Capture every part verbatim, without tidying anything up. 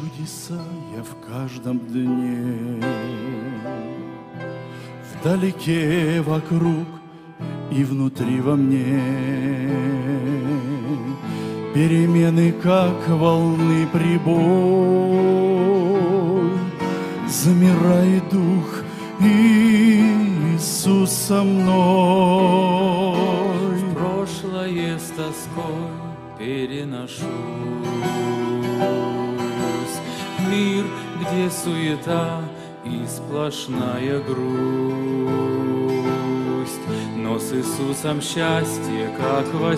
чудеса я в каждом дне, вдалеке, вокруг и внутри во мне. Перемены, как волны прибой, замирает дух, Иисус со мной. В прошлое с тоской переношусь, в мир, где суета и сплошная грусть, но с Иисусом счастье, как во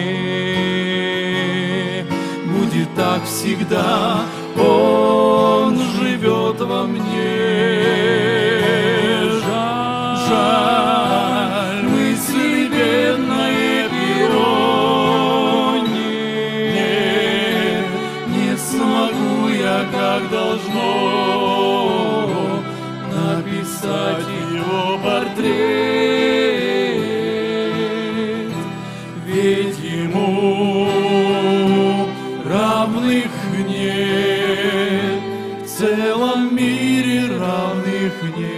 сне. Будет так всегда, Он живет во мне. Жаль, жаль, мысли бедное перо. Нет, не смогу я, как должно, написать его портрет. Ведь ему равных нет, в целом мире равных нет.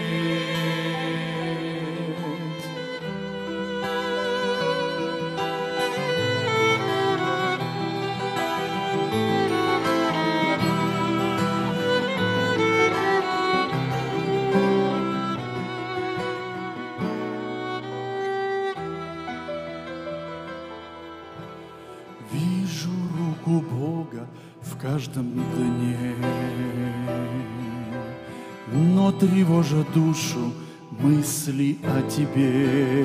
Вижу руку Бога в каждом дне, но тревожа душу мысли о тебе.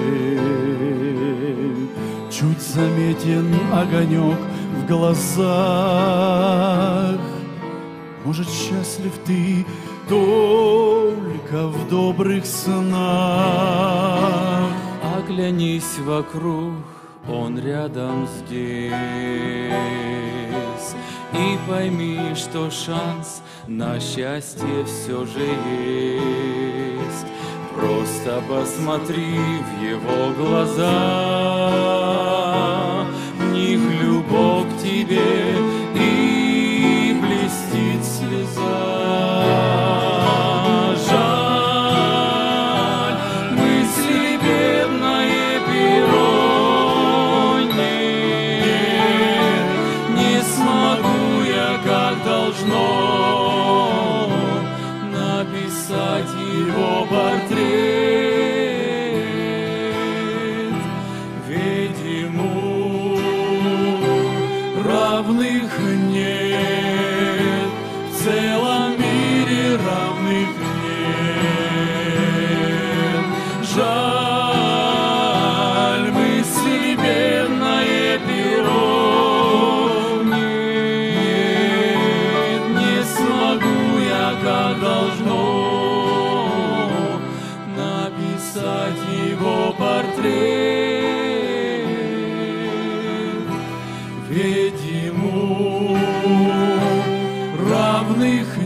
Чуть заметен огонек в глазах. Может, счастлив ты только в добрых снах. Оглянись вокруг, Он рядом здесь, и пойми, что шанс на счастье все же есть. Просто посмотри в Его глаза, в них любовь к тебе, и блестит слеза. Жаль, мысли бедное перо. Нет, не смогу я, как должно, написать его портрет. Ведь ему равных нет, в целом мире равных нет. Жаль, мысли бедное перо. Нет, не смогу я, как должно, написать его портрет. Ведь ему равных